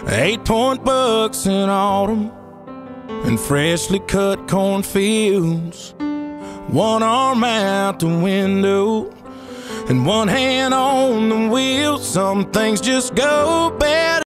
8-point bucks in autumn and freshly cut cornfields. One arm out the window and one hand on the wheel. Some things just go bad